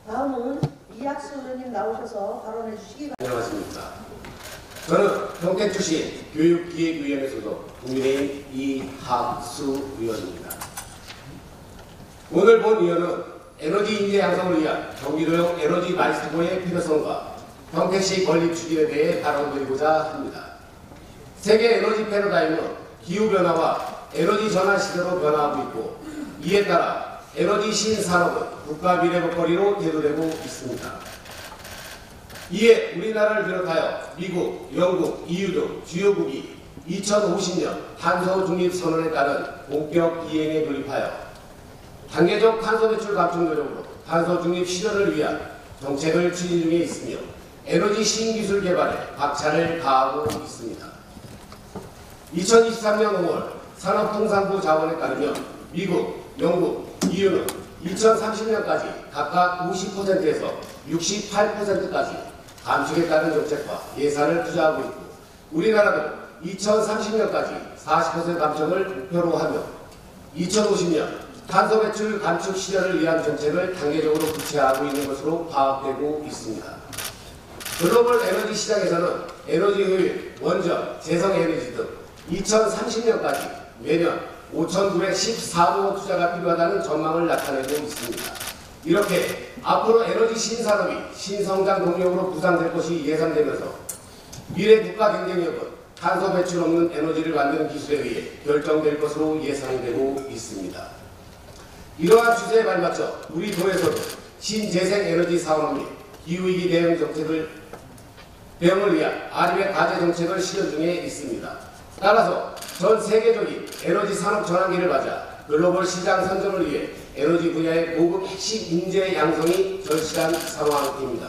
다음은 이학수 의원님 나오셔서 발언해 주시기 바랍니다. 안녕하십니까. 저는 평택 출신 교육기획위원회 소속 국민의힘 이학수 의원입니다. 오늘 본 의원은 에너지 인재 양성을 위한 경기도형 에너지 마이스터의 필요성과 평택시 건립 추진에 대해 발언드리고자 합니다. 세계 에너지 패러다임은 기후변화와 에너지 전환 시대로 변화하고 있고, 이에 따라 에너지 신산업은 국가 미래 먹거리로 대두되고 있습니다. 이에 우리나라를 비롯하여 미국, 영국, EU 등 주요국이 2050년 탄소 중립 선언에 따른 본격 이행에 돌입하여 단계적 탄소 배출 감축 노력으로 탄소 중립 실현을 위한 정책을 추진 중에 있으며 에너지 신기술 개발에 박차를 가하고 있습니다. 2023년 5월 산업통상부 자원에 따르면 미국, 영국, EU는 2030년까지 각각 50%에서 68%까지 감축에 따른 정책과 예산을 투자하고 있고, 우리나라도 2030년까지 40% 감축을 목표로 하며 2050년 탄소 배출 감축 실현을 위한 정책을 단계적으로 구체화하고 있는 것으로 파악되고 있습니다. 글로벌 에너지 시장에서는 에너지 효율, 원전, 재생에너지 등 2030년까지 매년 5,914조 투자가 필요하다는 전망을 나타내고 있습니다. 이렇게 앞으로 에너지 신산업이 신성장 동력으로 부상될 것이 예상되면서 미래 국가 경쟁력은 탄소 배출 없는 에너지를 만드는 기술에 의해 결정될 것으로 예상되고 있습니다. 이러한 추세에 발맞춰 우리 도에서도 신재생 에너지 산업 및 기후위기 대응을 위한 RM의 과제 정책을 실현 중에 있습니다. 따라서 전 세계적인 에너지 산업 전환기를 맞아 글로벌 시장 선점을 위해 에너지 분야의 고급 핵심 인재 양성이 절실한 상황입니다.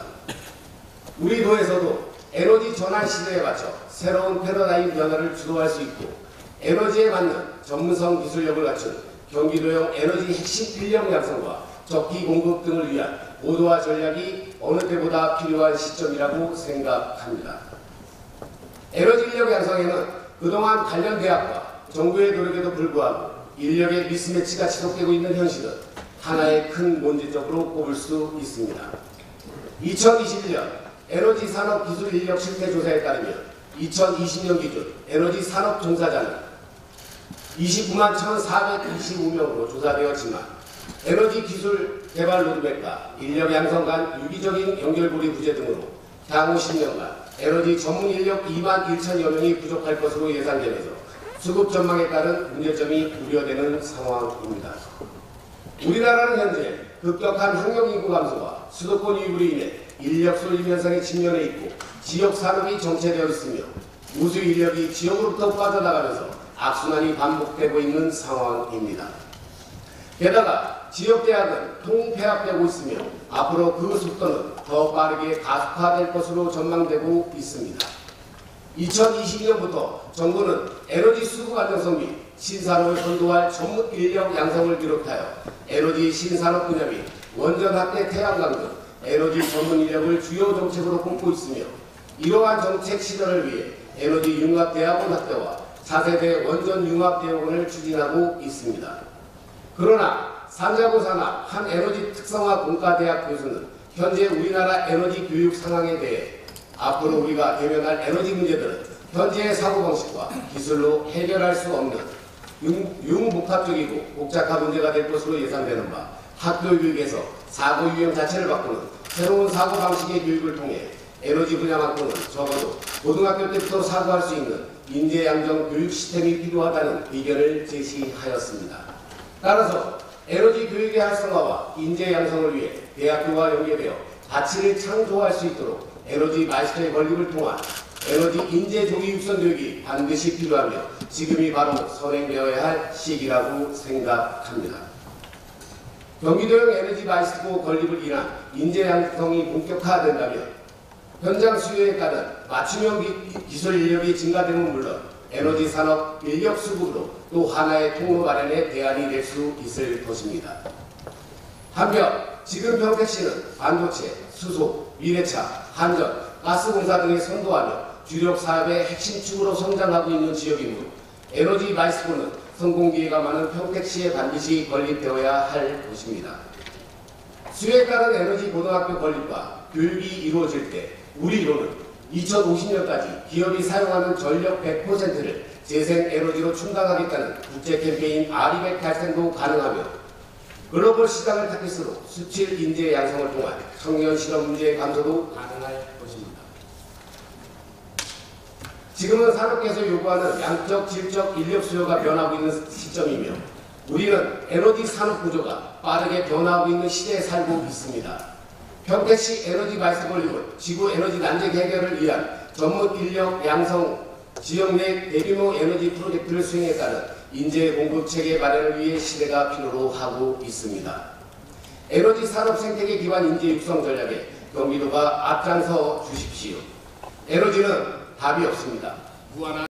우리 도에서도 에너지 전환 시대에 맞춰 새로운 패러다임 변화를 주도할 수 있고, 에너지에 맞는 전문성 기술력을 갖춘 경기도형 에너지 핵심 인력 양성과 적기 공급 등을 위한 고도화 전략이 어느 때보다 필요한 시점이라고 생각합니다. 에너지 인력 양성에는 그동안 관련 대학과 정부의 노력에도 불구하고 인력의 미스매치가 지속되고 있는 현실은 하나의 큰 문제점으로 꼽을 수 있습니다. 2021년 에너지 산업 기술 인력 실태 조사에 따르면 2020년 기준 에너지 산업 종사자는 29만 1,425명으로 조사되었지만, 에너지 기술 개발 로드맵과 인력 양성 간 유기적인 연결고리 부재 등으로 향후 10년간 에너지 전문 인력 2만 1천여 명이 부족할 것으로 예상되면서 수급 전망에 따른 문제점이 우려되는 상황입니다. 우리나라는 현재 급격한 학령 인구 감소와 수도권 유입으로 인해 인력 쏠림 현상에 직면해 있고, 지역 산업이 정체되어 있으며 우수 인력이 지역으로부터 빠져나가면서 악순환이 반복되고 있는 상황입니다. 게다가 지역대학은 통폐합되고 있으며 앞으로 그 속도는 더 빠르게 가속화될 것으로 전망되고 있습니다. 2022년부터 정부는 에너지 수급 안정성 및 신산업을 선도할 전문 인력 양성을 비롯하여 에너지 신산업 분야 및 원전 확대 태양광 등 에너지 전문 인력을 주요 정책으로 꼽고 있으며, 이러한 정책 실현을 위해 에너지 융합대학원 확대와 4세대 원전 융합대학원을 추진하고 있습니다. 그러나 산자부 산하 한 에너지 특성화 공과대학 교수는 현재 우리나라 에너지 교육 상황에 대해 앞으로 우리가 대면할 에너지 문제들은 현재의 사고방식과 기술로 해결할 수 없는 융복합적이고 복잡한 문제가 될 것으로 예상되는 바, 학교 교육에서 사고 유형 자체를 바꾸는 새로운 사고방식의 교육을 통해 에너지 분야만큼은 적어도 고등학교 때부터 사고할 수 있는 인재 양성 교육 시스템이 필요하다는 의견을 제시하였습니다. 따라서 에너지 교육의 활성화와 인재 양성을 위해 대학교와 연계되어 가치를 창조할 수 있도록 에너지 마이스터의 건립을 통한 에너지 인재 조기 육성 교육이 반드시 필요하며 지금이 바로 선행되어야 할 시기라고 생각합니다. 경기도형 에너지 마이스터 건립을 위한 인재 양성이 본격화된다면 현장 수요에 따른 맞춤형 기술 인력이 증가됨은 물론 에너지 산업 인력 수급으로 또 하나의 통로 마련의 대안이 될 수 있을 것입니다. 한편 지금 평택시는 반도체, 수소, 미래차, 한전, 가스공사 등에 선도하며 주력 사업의 핵심 축으로 성장하고 있는 지역이므로 에너지 마이스터는 성공 기회가 많은 평택시에 반드시 건립되어야 할 것입니다. 수요에 따른 에너지 고등학교 건립과 교육이 이루어질 때 우리로는 2050년까지 기업이 사용하는 전력 100%를 재생 에너지로 충당하겠다는 국제 캠페인 RE100 달성도 가능하며 글로벌 시장을 타깃으로 수출 인재 양성을 통한 청년 실업 문제 감소도 가능할 것입니다. 지금은 산업계에서 요구하는 양적, 질적 인력 수요가 변하고 있는 시점이며 우리는 에너지 산업 구조가 빠르게 변화하고 있는 시대에 살고 있습니다. 평택시 에너지 발수 건립은 지구 에너지 난쟁 해결을 위한 전문 인력 양성 지역 내 대규모 에너지 프로젝트를 수행에 따른 인재 공급 체계 마련을 위해 시대가 필요로 하고 있습니다. 에너지 산업 생태계 기반 인재 육성 전략에 경기도가 앞장서 주십시오. 에너지는 답이 없습니다. 무한한